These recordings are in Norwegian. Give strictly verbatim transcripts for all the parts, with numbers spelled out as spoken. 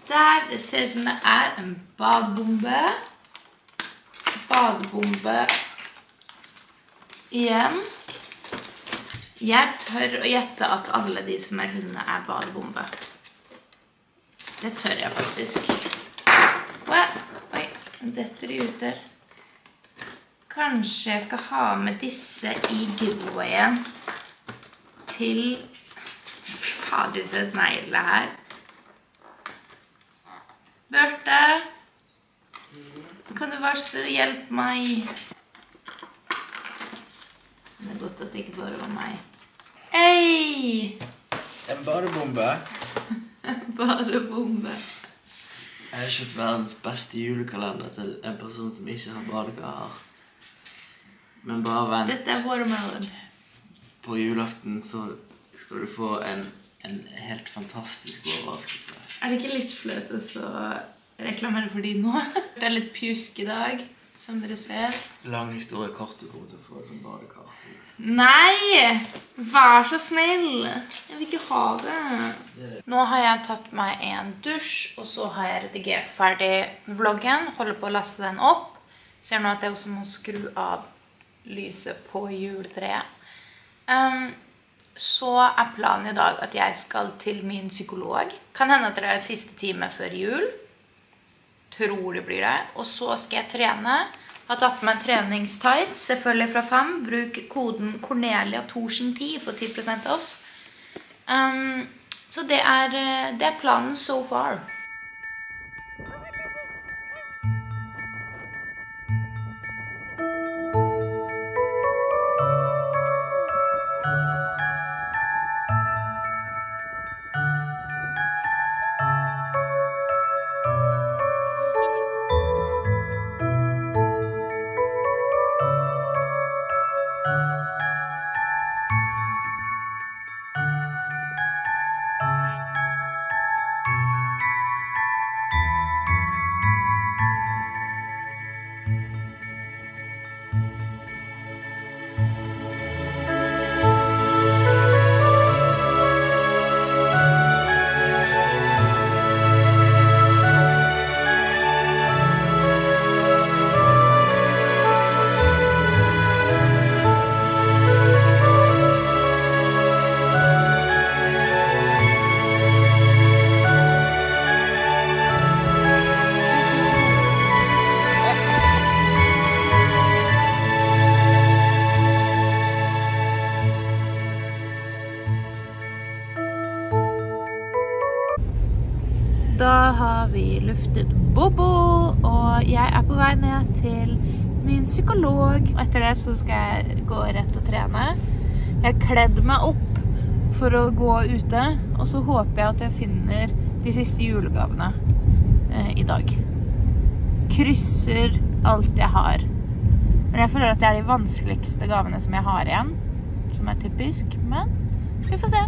Der, det ser ut som det er en badebombe. Badebombe. Igjen. Jeg tør å gjette at alle de som er runde er badebombe. Det tør jeg faktisk. Oi, dette er ut der. Kanskje jeg skal ha med disse i giveawayen til... Faen, disse neglene her. Børte, kan du være så hjelpe meg? Det er godt at det ikke bare var meg. Hei! En badebombe. En badebombe. Jeg har kjøpt verdens beste julekalender til en person som ikke har badekar. Men bare vent. Dette er watermelon. På julaften så skal du få en, en helt fantastisk overraskelse. Er det ikke litt fløt å så reklamere for de nå? Det er litt pjusk i dag, som dere ser. Lang historie kort, du kommer til å få det som badekar. Nei! Vær så snill! Jeg vil ikke ha det. Nå har jeg tatt meg en dusj, og så har jeg redigert ferdig vloggen. Holder på å laste den opp. Ser nå at jeg også må skru av lyset på juletreet. Um, så er planen i dag at jeg skal til min psykolog. Kan hende at det er siste time før jul. Tror det blir det. Og så skal jeg trene. Jeg har tatt på meg en treningstights, selvfølgelig fra fem. Bruk koden Cornelia Thorsen ti for ti prosent off. Um, så det er, det er planen so far. Da har vi luftet Bobo, og jeg er på vei ned til min psykolog. Og etter det så skal jeg gå rett og trene. Jeg har kledd meg opp for å gå ute, og så håper jeg at jeg finner de siste julegavene eh, i dag. Krysser alt jeg har. Men jeg føler at det er de vanskeligste gavene som jeg har igjen, som er typisk, men skal vi få se.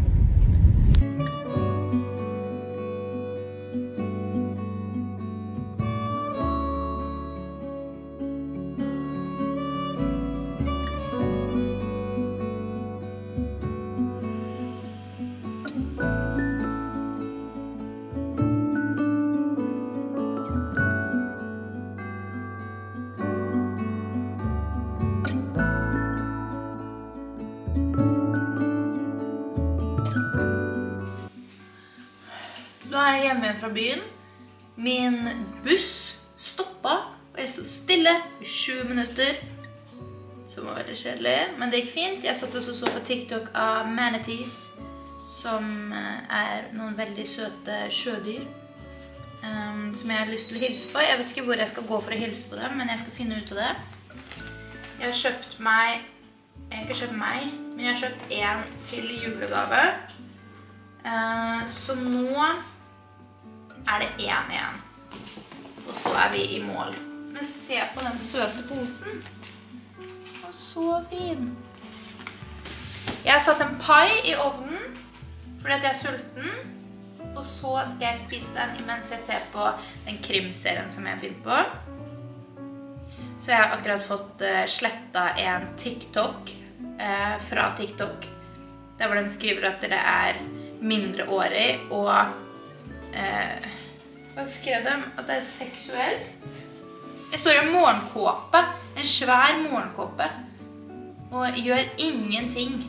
Nå er jeg hjemme igjen fra byen. Min buss stoppet, og jeg stod stille i sju minutter. Som var veldig kjedelig, men det gikk fint. Jeg satt også så på TikTok av manatees, som er noen veldig søte sjødyr, um, som jeg har lyst til å hilse på. Jeg vet ikke hvor jeg skal gå for å hilse på dem, men jeg skal finne ut av det. Jeg har kjøpt meg, jeg har ikke kjøpt meg, men jeg har kjøpt en til julegave. Uh, så nå er det en igjen, og så er vi i mål. Men se på den søte posen. Den er så fin. Jeg har satt en pai i ovnen, fordi at jeg er sulten. Og så skal jeg spise den imens jeg ser på den krimserien som jeg begynner på. Så jeg har akkurat fått uh, slettet en TikTok uh, fra TikTok, der hvor de skriver at det er mindreårig og uh, Hva skrev de? At det er seksuelt? Jeg står i en morgenkåpe, en svær morgenkåpe, og gjør ingenting.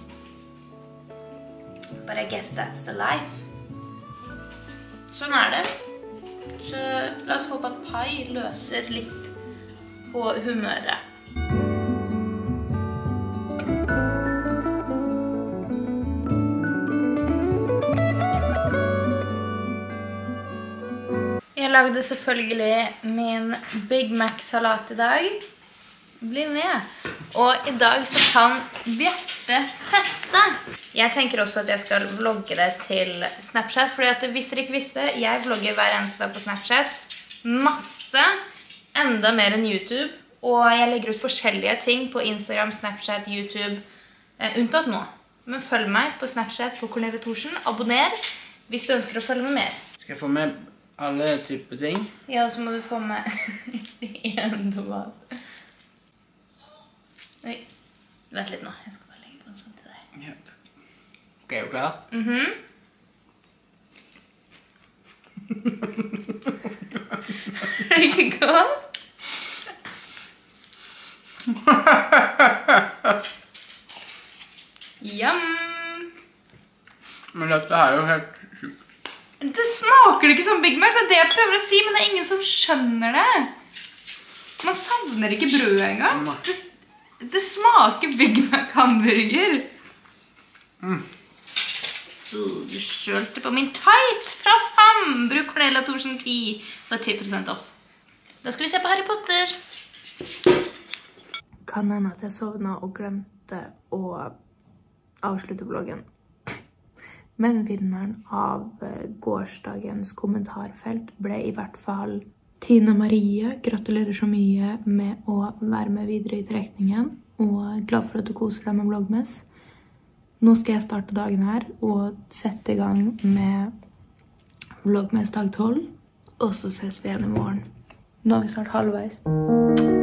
But I guess that's the life. Sånn er det. Så la oss håpe at Pai løser litt på humøret. Jeg lagde selvfølgelig min Big Mac-salat i dag. Bli med. Og i dag så kan Bjarte teste. Jeg tenker også at jeg skal vlogge det til Snapchat, fordi at hvis dere ikke visste, jeg vlogger hver eneste dag på Snapchat. Masse, enda mer enn YouTube. Og jeg legger ut forskjellige ting på Instagram, Snapchat, YouTube, eh, unntatt nå. Men følg meg på Snapchat på Cornelia Thorsen. Abonner hvis du ønsker å følge med mer. Skal jeg få med alle typer ting? Ja, så må du få med en tomat. Oi, vent litt nå. Jeg skal bare legge på en sånn til deg. Ja. Ok, er du klar? Mhm. Er det ikke godt? Yum! Men dette er jo helt sjukt. Det smaker ikke som Big Mac, det er det jeg prøver å si, men det er ingen som skjønner det. Man savner ikke brød engang. Det, det smaker Big Mac hamburger. Mm. Så du skjølte på min tights fra fem. Bruk Cornelia Thorsen ti for ti prosent off. Da skal vi se på Harry Potter. Kan hende at jeg sovnet og glemte å avslutte vloggen. Men vinneren av gårsdagens kommentarfelt ble i hvert fall Tina Marie. Gratulerer så mye med å være med videre i trekningen, og glad for at du koser deg med vlogmess. Nå skal jeg starte dagen her og sette i gang med vlogmess dag tolv, og så ses vi igjen i morgen. Nå er vi snart halvveis.